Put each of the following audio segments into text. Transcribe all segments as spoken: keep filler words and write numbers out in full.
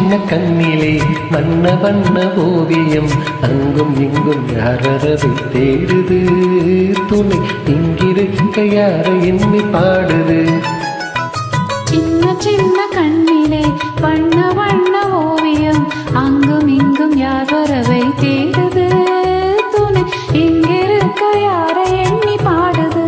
சின்ன கண்ணிலே வண்ண வண்ண ஓவியம் அங்கும் இங்கும் யார் வரவை தேடுது துணை இங்கிருக்க யார எண்ணி பாடுது சின்ன சின்ன கண்ணிலே வண்ண வண்ண ஓவியம் அங்கும் இங்கும் யார் வரவை தேடுது துணை இங்கிருக்க யார எண்ணி பாடுது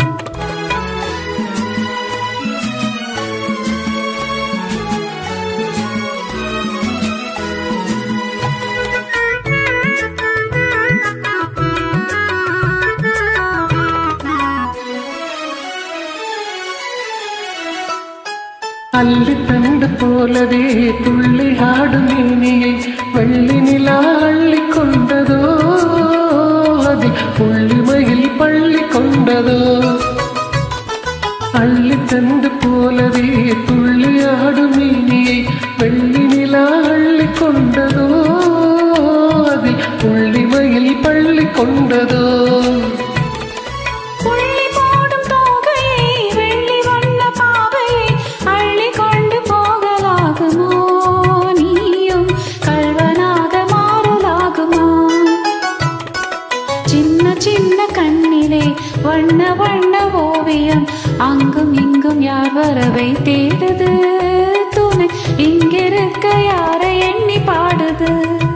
அள்ளி தண்டு போலவே துள்ளி ஆடும் மேனியை வெள்ளி நிலா அள்ளி கொண்டதோ அதில் புள்ளிமையில் பள்ளி கொண்டதோ அள்ளி தண்டு போலவே துள்ளி ஆடும் மேனியை வெள்ளி நிலா அள்ளி கொண்டதோ அதில் புள்ளிமையில் பள்ளி கொண்டதோ சின்ன கண்ணிலே வண்ண வண்ண ஓவியம் அங்கும் இங்கும் யார் வரவை தேடுது துணை இங்கிருக்க யார எண்ணி பாடுது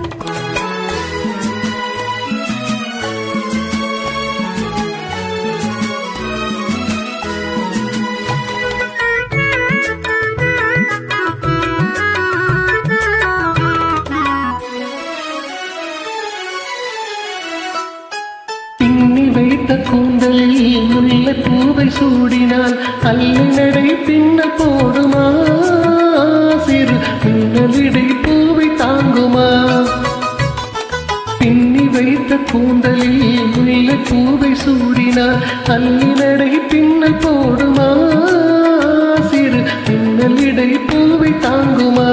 வைத்த கூந்தலில் முல்லை பூவை சூடினால் அல்லி நடை பின்ன போடுமா சிறு பின்னலிடை பூவை தாங்குமா பின்னி வைத்த கூந்தலில் முல்லை பூவை சூடினால் அல்லி நடை பின்ன போடுமா சிறு பின்னலிடை பூவை தாங்குமா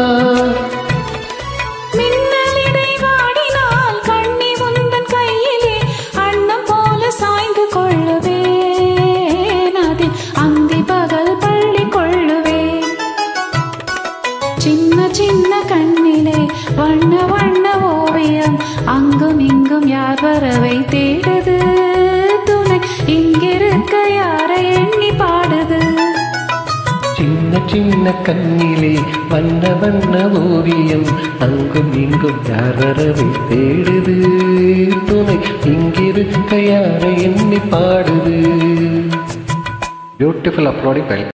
சின்ன சின்ன கண்ணிலே வண்ண வண்ண ஓவியம் அங்கும் இங்கும் யார் வரவை தேடுது துணை இங்கிருக்க யார எண்ணி பாடுது சின்ன சின்ன கண்ணிலே வண்ண வண்ண ஓவியம் அங்கும் இங்கும் யார் வரவை தேடுது துணை இங்கிருக்க யார எண்ணி பாடுது. Beautiful uploading file.